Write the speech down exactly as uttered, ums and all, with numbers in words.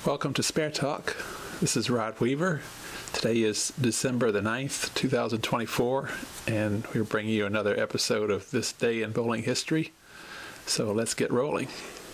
Welcome to SpareTalk. This is Rod Weaver. Today is December the ninth, two thousand twenty-four, and we're bringing you another episode of This Day in Bowling History. So let's get rolling.